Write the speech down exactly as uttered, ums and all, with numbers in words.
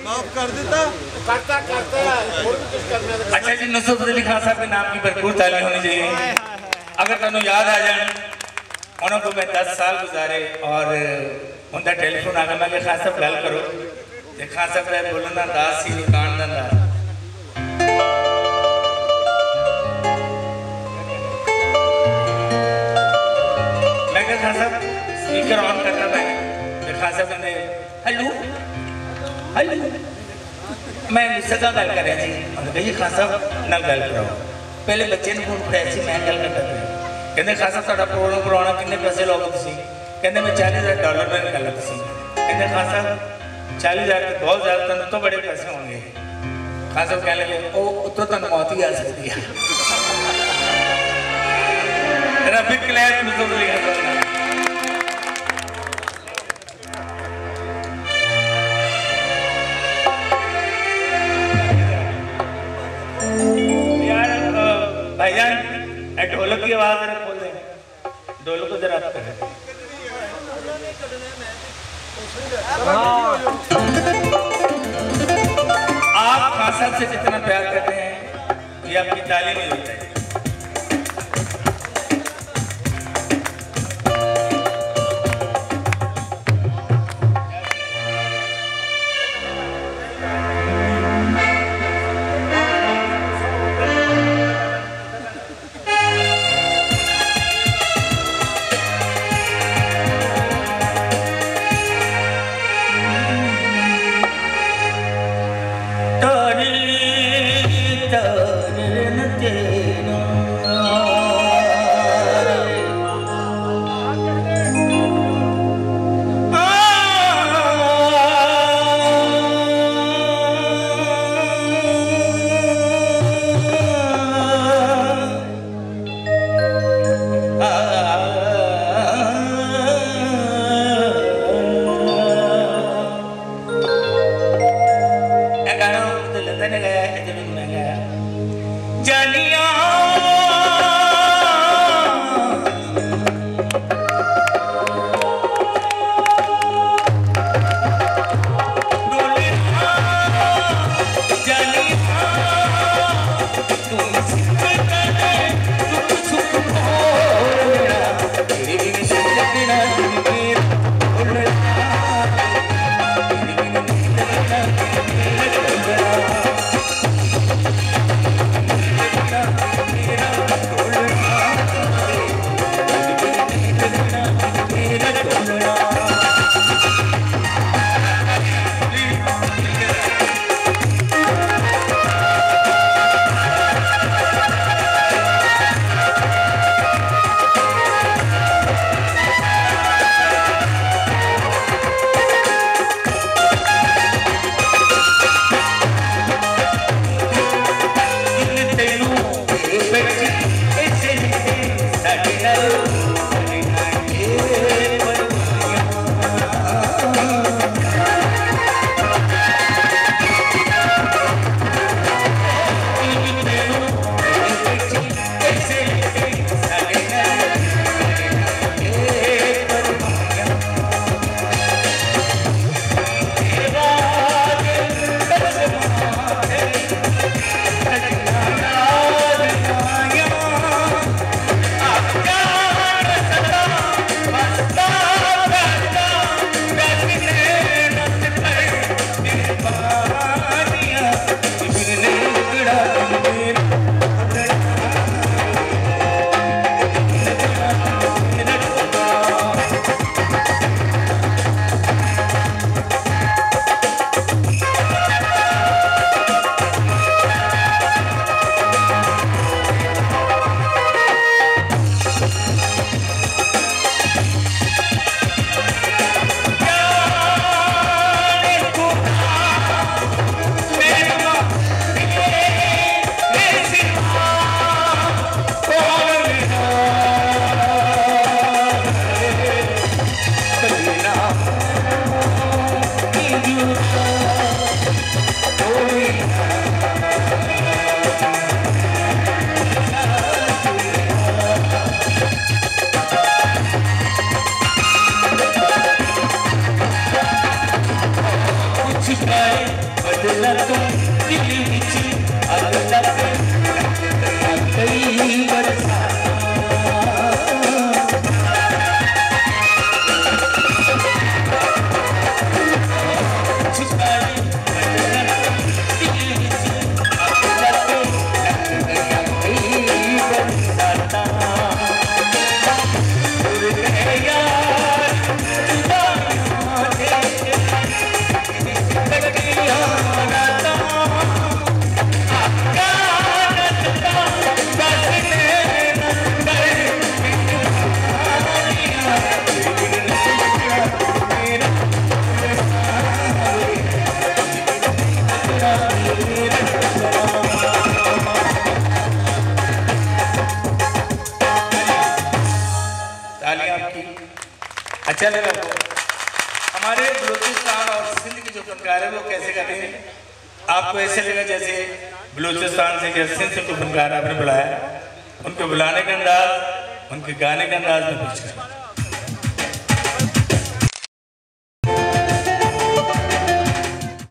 कर देता करता करता अच्छा जी, नुसरत अली खान साहब के नाम की भरपूर ताली होनी चाहिए। अगर तुम याद आ जाए उन्होंने मैं दस साल गुजारे और उनका टेलीफोन आ गया, मैं खान साहब गल करो तो खान साहब बोलन का अंदाज सी कान का अंदाज। मैं क्या खान साहब स्पीकर ऑन करना, मैं खान साहब कहते हेलो हेलो, मैं सदा गल कर रहा जी। उन्होंने कहा जी खान साहब ना गल कराओ, पहले बच्चे ने फोन फड़ाया सी, मैं गल कर रहा। कहते खान साहब तुहाडा प्रोग्राम करवाना कितने पैसे लोगे तुसीं? कहते मैं चालीस हज़ार डॉलर में निकाला तुसीं। कहते खान साहब चालीस हज़ार बहुत ज़्यादा, तुम तो बड़े पैसे होंगे। खान साहब कहने लगे ओ तो तुम मौत ही आ सकती है। फिर क्लियर नुसरत अली खान साहब भाईजान ढोलक की आवाज जरा खोल दें, ढोलक को जरा आप करें। आप खान साहब से जितना प्यार करते हैं ये आपकी ताली नहीं होता है। बदला तू दिल विच अगला कई बरसा अच्छा लगा वो हमारे बलूचिस्तान और सिंध के जो फनकार है वो कैसे करते हैं आपको ऐसे लगा जैसे बलूचिस्तान से या सिंध से जो फनकार आपने बुलाया उनको बुलाने का अंदाज उनके गाने का अंदाज में पूछ कर